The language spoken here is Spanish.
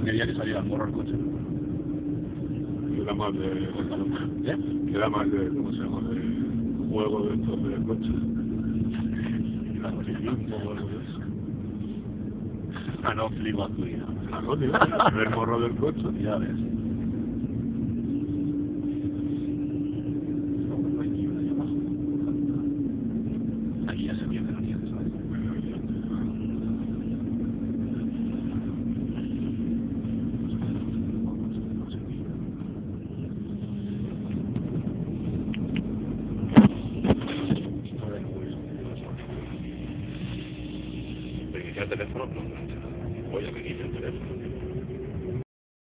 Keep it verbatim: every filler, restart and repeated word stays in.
quería que saliera el morro el coche. Queda más de... ¿Eh? Queda más de... ¿Cómo se llama? De juego de estos de coches. Atletismo o algo de eso. Ah, no, flipa tu vida. Ah, no, tío. El morro del coche. Ya ves. Aquí ya se pierde la nieve, ¿sabes? ¿Te inicia el teléfono? No, voy a que inicie el teléfono.